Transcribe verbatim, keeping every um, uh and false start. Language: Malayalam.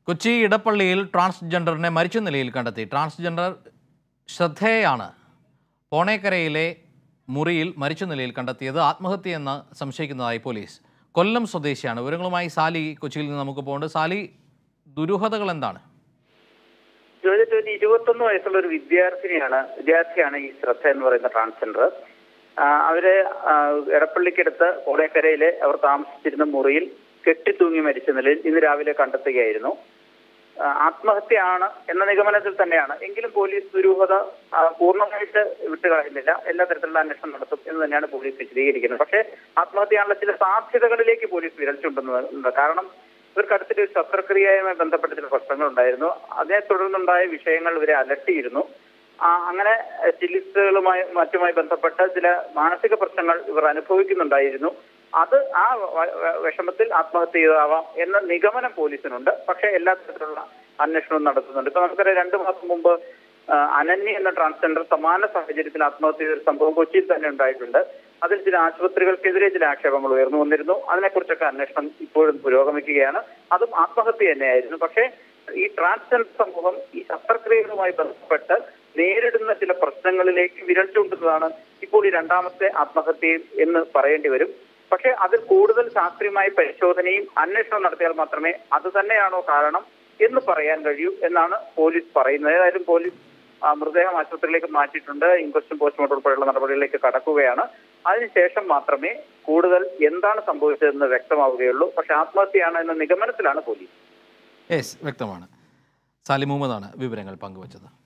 കൊച്ചി ഇടപ്പള്ളിയിൽ ട്രാൻസ്ജെൻഡറിനെ മരിച്ച നിലയിൽ കണ്ടെത്തി. ട്രാൻസ്ജെൻഡർ ശ്രദ്ധേയാണ് പോണേക്കരയിലെ മുറിയിൽ മരിച്ച നിലയിൽ കണ്ടെത്തിയത്. ആത്മഹത്യയെന്ന് സംശയിക്കുന്നതായി പോലീസ്. കൊല്ലം സ്വദേശിയാണ്. വിവരങ്ങളുമായി സാലി കൊച്ചിയിൽ നിന്ന് നമുക്ക് പോകുന്നുണ്ട്. സാലി, ദുരൂഹതകൾ എന്താണ്? ഇരുപത്തൊന്ന് വയസ്സുള്ള ഒരു വിദ്യാർത്ഥിനിയാണ് വിദ്യാർത്ഥിയാണ് ഈ ശ്രദ്ധ എന്ന് പറയുന്ന ട്രാൻസ്ജെൻഡർ. അവര് എടപ്പള്ളിക്കടുത്ത് കോടേക്കരയിലെ അവർ താമസിച്ചിരുന്ന മുറിയിൽ കെട്ടിത്തൂങ്ങി മരിച്ച നിലയിൽ ഇന്ന് രാവിലെ കണ്ടെത്തുകയായിരുന്നു. ആത്മഹത്യയാണ് എന്ന നിഗമനത്തിൽ തന്നെയാണ്. എങ്കിലും പോലീസ് ദുരൂഹത പൂർണ്ണമായിട്ട് വിട്ടുകളയുന്നില്ല. എല്ലാ തരത്തിലുള്ള അന്വേഷണം നടത്തും എന്ന് തന്നെയാണ് പോലീസ് വിശദീകരിക്കുന്നത്. പക്ഷേ ആത്മഹത്യയാണുള്ള ചില സാധ്യതകളിലേക്ക് പോലീസ് വിരൽ ചൂണ്ടുന്നുണ്ട്. കാരണം ഇവർക്ക് അടുത്തൊരു ശസ്ത്രക്രിയയുമായി ബന്ധപ്പെട്ട ചില പ്രശ്നങ്ങൾ ഉണ്ടായിരുന്നു. അതിനെ തുടർന്നുണ്ടായ വിഷയങ്ങൾ ഇവരെ അലട്ടിയിരുന്നു. അങ്ങനെ ചികിത്സകളുമായി മറ്റുമായി ബന്ധപ്പെട്ട ചില മാനസിക പ്രശ്നങ്ങൾ ഇവർ അനുഭവിക്കുന്നുണ്ടായിരുന്നു. അത് ആ വിഷമത്തിൽ ആത്മഹത്യ ചെയ്തതാവാം എന്ന നിഗമനം പോലീസിനുണ്ട്. പക്ഷേ എല്ലാ തരത്തിലുള്ള അന്വേഷണവും നടത്തുന്നുണ്ട്. ഇപ്പൊ നമുക്കറിയാം, രണ്ടു മാസം മുമ്പ് അനന്യ എന്ന ട്രാൻസ്ജെൻഡർ സമാന സാഹചര്യത്തിൽ ആത്മഹത്യ ചെയ്ത ഒരു സംഭവം കൊച്ചിയിൽ തന്നെ ഉണ്ടായിട്ടുണ്ട്. അതിൽ ചില ആശുപത്രികൾക്കെതിരെ ചില ആക്ഷേപങ്ങൾ ഉയർന്നു വന്നിരുന്നു. അതിനെക്കുറിച്ചൊക്കെ അന്വേഷണം ഇപ്പോഴും പുരോഗമിക്കുകയാണ്. അതും ആത്മഹത്യ തന്നെയായിരുന്നു. പക്ഷേ ഈ ട്രാൻസ്ജെൻഡർ സമൂഹം ഈ ശസ്ത്രക്രിയകളുമായി ബന്ധപ്പെട്ട് നേരിടുന്ന ചില പ്രശ്നങ്ങളിലേക്ക് വിരൽ ചൂണ്ടുന്നതാണ് ഇപ്പോൾ ഈ രണ്ടാമത്തെ ആത്മഹത്യയും എന്ന് പറയേണ്ടി വരും. പക്ഷേ അതിൽ കൂടുതൽ ശാസ്ത്രീയമായ പരിശോധനയും അന്വേഷണം നടത്തിയാൽ മാത്രമേ അത് തന്നെയാണോ കാരണം എന്ന് പറയാൻ കഴിയൂ എന്നാണ് പോലീസ് പറയുന്നത്. ഏതായാലും പോലീസ് മൃതദേഹം ആശുപത്രിയിലേക്ക് മാറ്റിയിട്ടുണ്ട്. ഇൻക്വസ്റ്റും പോസ്റ്റ്മോർട്ടം ഉൾപ്പെടെയുള്ള നടപടികളിലേക്ക് കടക്കുകയാണ്. അതിനുശേഷം മാത്രമേ കൂടുതൽ എന്താണ് സംഭവിച്ചതെന്ന് വ്യക്തമാവുകയുള്ളൂ. പക്ഷെ ആത്മഹത്യയാണ് എന്ന നിഗമനത്തിലാണ് പോലീസ്. യെസ്, വ്യക്തമാണ്. സാലി മുഹമ്മദാണ് വിവരങ്ങൾ പങ്കുവച്ചത്.